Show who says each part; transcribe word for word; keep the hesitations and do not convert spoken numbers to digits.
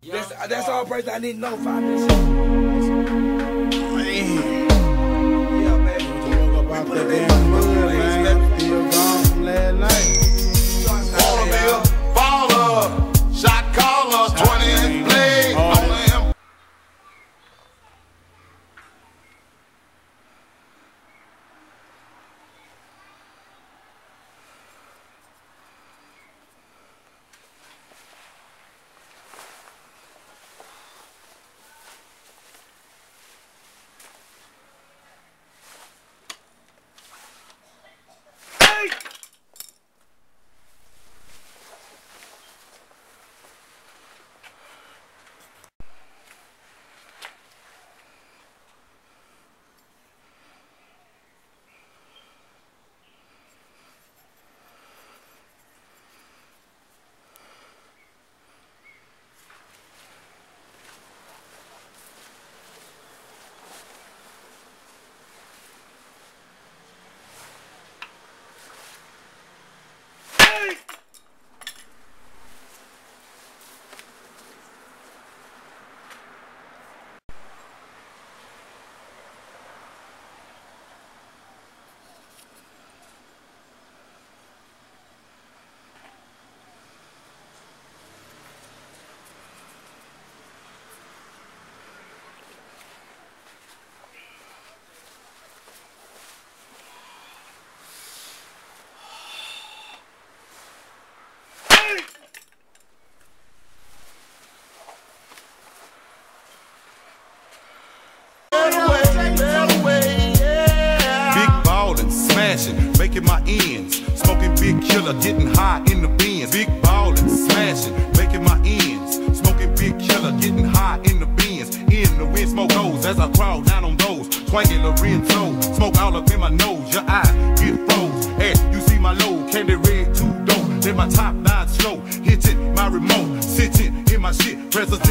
Speaker 1: That's, that's all person I need to know. Find this shit. Man. Yeah, baby. We put it in my mud, man. Still gone from last night.
Speaker 2: Watermill, baller, shot caller, twenty inch blade. Only him.
Speaker 3: Making my ends, smoking big killer, getting high in the bins. Big ballin', smashing, making my ends, smoking big killer, getting high in the bins. In the wind, smoke goes as I crawl down on those. Twangin' Lorenzo, smoke all up in my nose. Your eye get froze, and you see my low candy red two dope. Then my top line slow, hitting my remote, sitting in my shit, president.